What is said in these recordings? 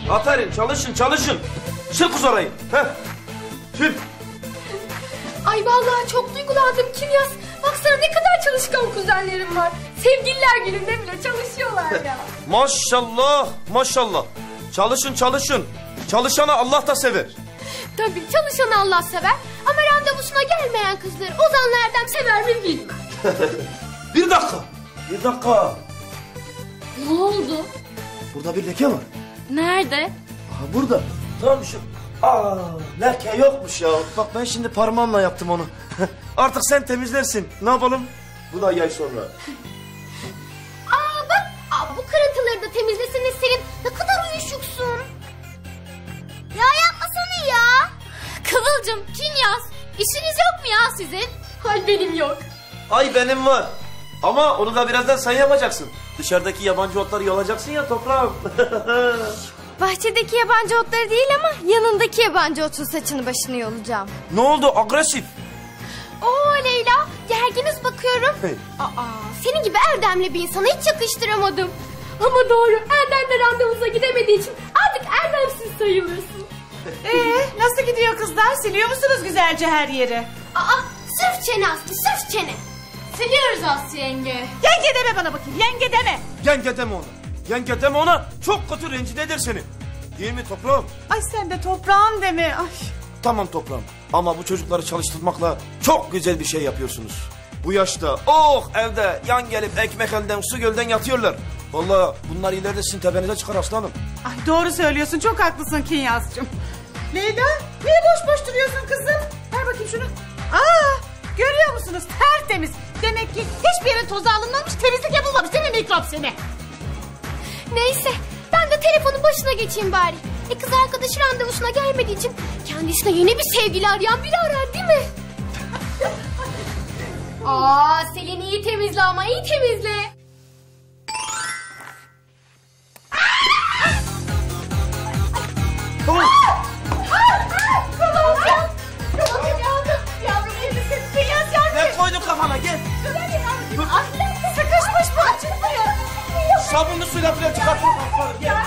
Aferin, çalışın, çalışın. Çık kız orayı. Heh. Çık. Ay vallahi çok duygulandım Kinyas. Baksana ne kadar çalışkan kuzenlerim var. Sevgililer gününde bile çalışıyorlar ya. Maşallah, maşallah. Çalışın, çalışın. Çalışanı Allah da sever. Tabii çalışanı Allah sever. Ama randevusuna gelmeyen kızları Ozan'la Erdem sever mi bilmem. Bir dakika. Bir dakika. Ne oldu? Burada bir leke var. Nerede? Aha burada. Tamam şu. Leke yokmuş ya. Bak ben şimdi parmağımla yaptım onu. Artık sen temizlersin. Ne yapalım? Bu da yay sonra. Bak bu kırıntıları da temizlesene Selin. Ne kadar uyuşuksun. Ya yapmasana ya. Kıvılcım, Kinyas. İşiniz yok mu ya sizin? Hay benim yok. Ay benim var. Ama onu da birazdan sen yapacaksın. Dışarıdaki yabancı otları yolacaksın ya toprağım. Bahçedeki yabancı otları değil ama yanındaki yabancı otun saçını başını yolacağım. Ne oldu? Agresif. Oo Leyla, gerginiz bakıyorum. Hey. Senin gibi erdemli bir insana hiç yakıştıramadım. Ama doğru, Erdem'le randevuza gidemediği için artık erdemsiz sayılırsın. Nasıl gidiyor kızlar? Siliyor musunuz güzelce her yeri? Sırf çene Aslı, sırf çene. Siliyoruz Aslı yenge. Yenge deme bana bakayım, yenge deme. Yenge deme ona. Yenge deme ona. Çok kötü rencide eder seni. Değil mi toprağım? Ay sen de toprağım deme. Ay. Tamam toprağım. Ama bu çocukları çalıştırmakla çok güzel bir şey yapıyorsunuz. Bu yaşta evde yan gelip ekmek elden su gölden yatıyorlar. Vallahi bunlar ileride sizin tepenize çıkar aslanım. Ay doğru söylüyorsun, çok haklısın Kinyas'cığım. Leyla, niye boş boş duruyorsun kızım? Ver bakayım şunu. Görüyor musunuz? Tertemiz. Demek ki hiçbir yere tozu alınmamış, temizlik yapılmamış değil mi mikrop seni? Neyse, ben de telefonun başına geçeyim bari. Kız arkadaşı randevusuna gelmediği için kendisine yeni bir sevgili arayan biri arar değil mi? Selin iyi temizle ama iyi temizle. Ne koydun kafana gel. Sıkışmış bu açılmıyor. Sabunlu suyla falan çıkartın. Gel.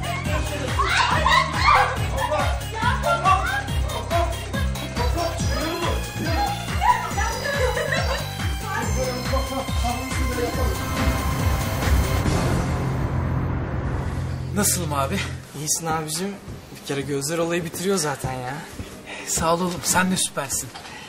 Nasılım abi? İyisin abicim. Bir kere gözler olayı bitiriyor zaten ya. Sağ ol oğlum, sen de süpersin.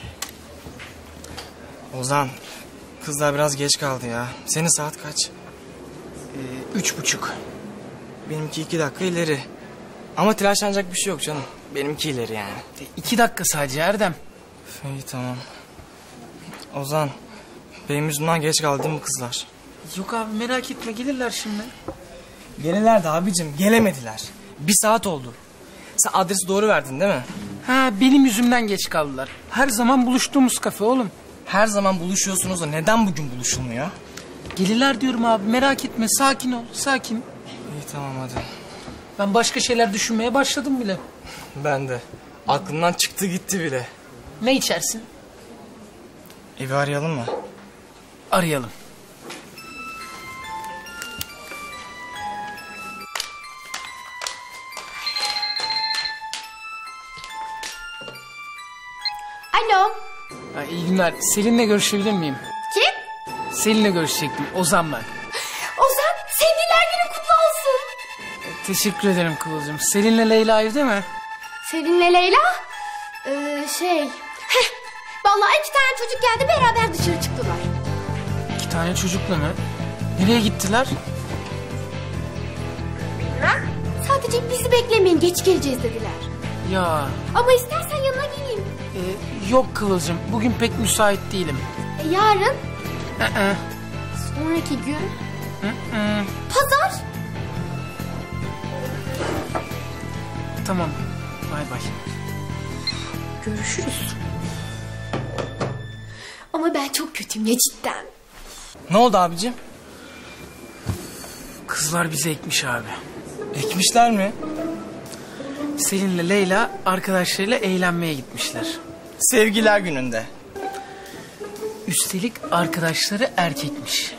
Ozan, kızlar biraz geç kaldı ya. Senin saat kaç? 3:30. Benimki 2 dakika ileri. Ama telaşlanacak bir şey yok canım. Benimki ileri yani. 2 dakika sadece Erdem. İyi tamam. Ozan, benim yüzümden geç kaldı değil mi kızlar? Yok abi merak etme, gelirler şimdi. Gelirlerdi abicim, gelemediler. 1 saat oldu. Sen adresi doğru verdin değil mi? Ha, benim yüzümden geç kaldılar. Her zaman buluştuğumuz kafe oğlum. Her zaman buluşuyorsunuz da neden bugün buluşulmuyor? Gelirler diyorum abi, merak etme, sakin ol, sakin. İyi tamam hadi. Ben başka şeyler düşünmeye başladım bile. Ben de. Aklımdan çıktı gitti bile. Ne içersin? Evi arayalım mı? Arayalım. Alo. İyi günler. Selin'le görüşebilir miyim? Kim? Selin'le görüşecektim. Ozan ben. Ozan, sevgililer günün kutlu olsun. Teşekkür ederim Kıvılcım. Selin'le Leyla evde mi? Selin'le Leyla? Vallahi 2 tane çocuk geldi, beraber dışarı çıktılar. 2 tane çocukla mı? Nereye gittiler? Bilmem. Sadece bizi beklemeyin, geç geleceğiz dediler. Ya. Ama istersen yanına geleyim. Yok Kıvılcım. Bugün pek müsait değilim. Yarın? Hı. Sonraki gün? Hı. Pazar? Tamam. Bay bay. Görüşürüz. Ama ben çok kötüyüm ya cidden. Ne oldu abicim? Kızlar bizi ekmiş abi. Ekmişler mi? Selin'le Leyla arkadaşlarıyla eğlenmeye gitmişler. Sevgiler gününde. Üstelik arkadaşları erkekmiş.